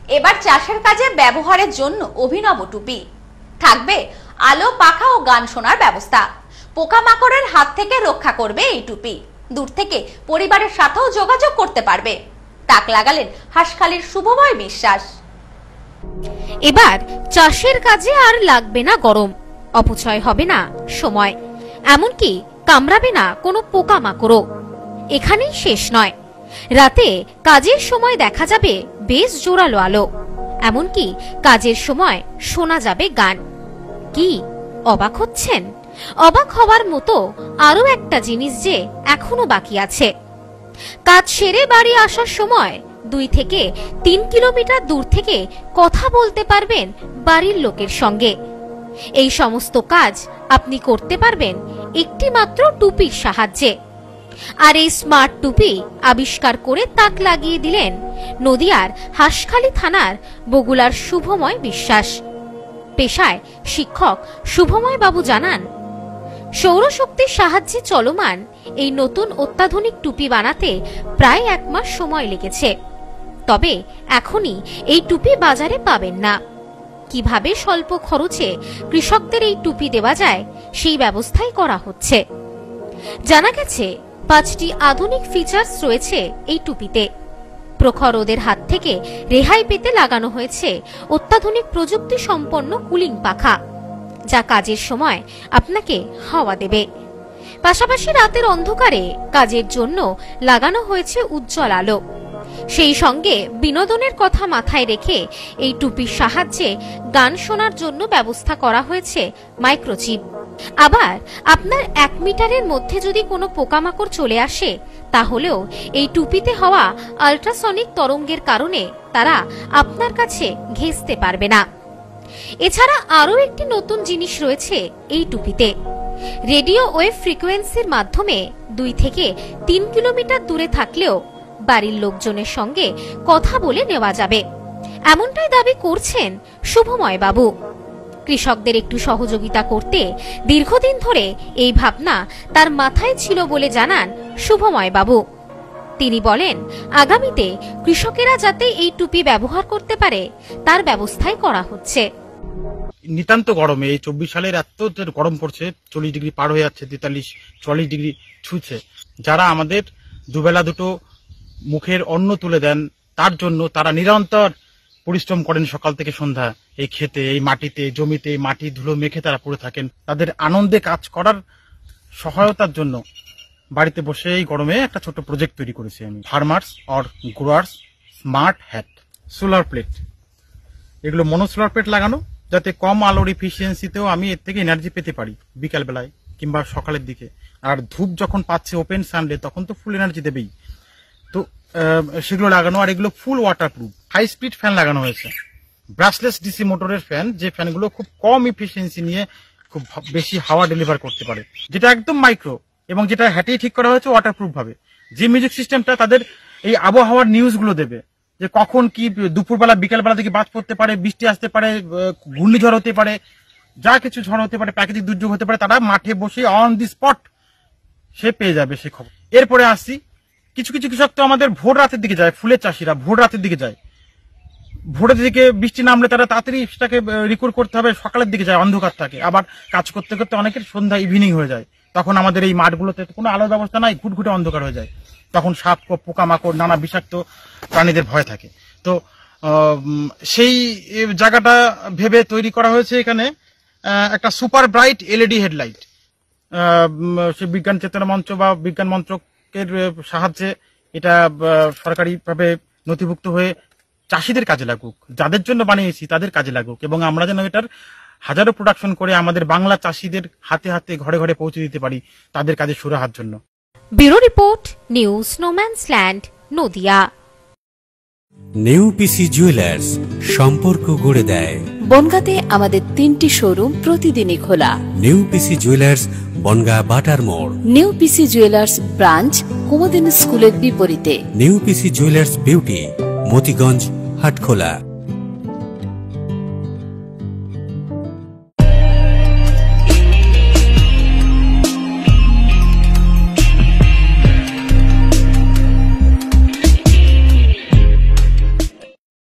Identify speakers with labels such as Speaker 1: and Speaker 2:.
Speaker 1: এবার চাষের কাজে ব্যবহারের জন্য অভিনব টুপি থাকবে। আলো, পাখা ও গান শোনার ব্যবস্থা। পোকামাকড়ের হাত থেকে রক্ষা করবে এই টুপি। দূর থেকে পরিবারের সাথেও যোগাযোগ করতে পারবে। তাক লাগালেন হাঁসখালির শুভময় বিশ্বাস।
Speaker 2: এবার চাষের কাজে আর লাগবে না গরম, অপচয় হবে না সময়, এমনকি কামড়াবে না কোনো পোকামাকড়ও। এখানেই শেষ নয়, রাতে কাজের সময় দেখা যাবে বেশ জোরালো আলো, এমনকি কাজের সময় শোনা যাবে গান। কি অবাক হচ্ছেন? অবাক হওয়ার মতো আরো একটা জিনিস যে এখনো বাকি আছে। কাজ সেরে বাড়ি আসার সময় 2 থেকে 3 কিলোমিটার দূর থেকে কথা বলতে পারবেন বাড়ির লোকের সঙ্গে। এই সমস্ত কাজ আপনি করতে পারবেন একটি মাত্র টুপির সাহায্যে। আর এই স্মার্ট টুপি আবিষ্কার করে তাক লাগিয়ে দিলেন নদিয়ার হাঁসখালি থানার বগুলার শুভময় বিশ্বাস। পেশায় শিক্ষক শুভময় বাবু জানান, সৌরশক্তির সাহায্যে চলমান এই নতুন অত্যাধুনিক টুপি বানাতে প্রায় 1 মাস সময় লেগেছে। তবে এখনই এই টুপি বাজারে পাবেন না। কিভাবে স্বল্প খরচে কৃষকদের এই টুপি দেওয়া যায় সেই ব্যবস্থাই করা হচ্ছে। জানা গেছে 5টি আধুনিক ফিচার্স রয়েছে এই টুপিতে। প্রখর রোদের হাত থেকে রেহাই পেতে লাগানো হয়েছে অত্যাধুনিক প্রযুক্তি সম্পন্ন কুলিং পাখা, যা কাজের সময় আপনাকে হাওয়া দেবে। পাশাপাশি রাতের অন্ধকারে কাজের জন্য লাগানো হয়েছে উজ্জ্বল আলো। সেই সঙ্গে বিনোদনের কথা মাথায় রেখে এই টুপির সাহায্যে গান শোনার জন্য ব্যবস্থা করা হয়েছে মাইক্রোচিপ। আবার আপনার 1 মিটারের মধ্যে যদি কোনো পোকামাকড় চলে আসে, তাহলেও এই টুপিতে হওয়া আল্ট্রাসনিক তরঙ্গের কারণে তারা আপনার কাছে ঘেঁষতে পারবে না। এছাড়া আরও একটি নতুন জিনিস রয়েছে এই টুপিতে। রেডিও ওয়েভ ফ্রিকোয়েন্সির মাধ্যমে 2 থেকে 3 কিলোমিটার দূরে থাকলেও বাড়ির লোকজনের সঙ্গে কথা বলে নেওয়া যাবে, এমনটাই দাবি করছেন শুভময় বাবু। কৃষকদের একটু সহযোগিতা করতে দীর্ঘদিন ধরে এই ভাবনা তার মাথায় ছিল বলে জানান শুভময় বাবু। তিনি বলেন, আগামীতে কৃষকেরা যাতে এই টুপি ব্যবহার করতে পারে তার ব্যবস্থাই করা হচ্ছে।
Speaker 3: নিতান্ত গরমে, এই 24 সালের এত গরম পড়ছে, 40 ডিগ্রি পার হয়ে যাচ্ছে, 43-44 ডিগ্রি ছুঁছে। যারা আমাদের দুবেলা দুটো মুখের অন্ন তুলে দেন, তার জন্য তারা নিরন্তর পরিশ্রম করেন সকাল থেকে সন্ধ্যা। এই খেতে, এই মাটিতে, জমিতে মাটি ধুলো মেখে তারা পড়ে থাকেন। তাদের আনন্দে কাজ করার সহায়তার জন্য বাড়িতে বসে এই গরমে একটা ছোট প্রজেক্ট তৈরি করেছি আমি। Farmers or growers smart hat solar plate, এগুলো মনোসোলার প্লেট লাগানো, যাতে কম আলোর এফিসিয়েন্সিতেও আমি এর থেকে এনার্জি পেতে পারি বিকাল বেলায় কিংবা সকালের দিকে। আর ধূপ যখন পাচ্ছে ওপেন সানডে, তখন তো ফুল এনার্জি দেবেই। তো সেগুলো লাগানো। আর এগুলো full waterproof. High speed fan লাগানো হয়েছে, ব্রাশলেস ডিসি মোটরের ফ্যান, যে ফ্যানগুলো খুব কম এফিসিয়েন্সি নিয়ে খুব বেশি হাওয়া ডেলিভার করতে পারে, যেটা একদম মাইক্রো এবং যেটা হ্যাটেই ঠিক করা হয়েছে ওয়াটারপ্রুফ ভাবে। যে মিউজিক সিস্টেমটা তাদের এই আবহাওয়ার নিউজগুলো দেবে, যে কখন কি দুপুরবেলা বিকালবেলা থেকে বাজ পড়তে পারে, বৃষ্টি আসতে পারে, ঘূর্ণিঝড় হতে পারে, যা কিছু ঝড় হতে পারে, প্রাকৃতিক দুর্যোগ হতে পারে, তারা মাঠে বসে অন দি স্পট সে পেয়ে যাবে সে খবর। এরপরে আসছি, কিছু কিছু কৃষক তো আমাদের ভোর রাতের দিকে যায়, ফুলের চাষিরা ভোর রাতের দিকে যায়। ভোরের দিকে বৃষ্টি নামলে তারা তাড়াতাড়ি সেটাকে রিকোর করতে হবে, সকালের দিকে যায়, অন্ধকার থাকে। আবার কাজ করতে করতে অনেকের সন্ধ্যা ইভিনিং হয়ে যায়, তখন আমাদের এই মাঠগুলোতে কোনো আলোর ব্যবস্থা নাই, ঘুটঘুটে অন্ধকার হয়ে যায়। তখন সাপ, পোকামাকড়, নানা বিষাক্ত প্রাণীদের ভয় থাকে। তো সেই জায়গাটা ভেবে তৈরি করা হয়েছে এখানে একটা সুপার ব্রাইট এলইডি হেডলাইট। সে বিজ্ঞান চেতনা মঞ্চ বা বিজ্ঞান মন্ত্রকের সাহায্যে এটা সরকারিভাবে নথিভুক্ত হয়ে চাষিদের কাজে লাগুক, যাদের জন্য বানিয়েছি তাদের কাজে লাগুক, এবং আমরা যেন এটার হাজারো প্রোডাকশন করে আমাদের বাংলা চাষিদের হাতে হাতে ঘরে ঘরে পৌঁছে দিতে পারি তাদের কাজে সুরাহার জন্য।
Speaker 2: Bureau report, news no man's land, Nadia.
Speaker 4: নেউপিসি জুয়েলার্স, সম্পর্ক গড়ে দেয়।
Speaker 5: বনগাঁতে আমাদের 3টি শোরুম প্রতিদিনই খোলা।
Speaker 4: নেউপিসি জুয়েলার্স, বনগাঁ বাটার মোড়।
Speaker 5: নেউপিসি জুয়েলার্স ব্রাঞ্চ, কুমুদিনী স্কুলের বিপরীতে।
Speaker 4: নেউপিসি জুয়েলার্স বিউটি, মতিগঞ্জ, হাটখোলা।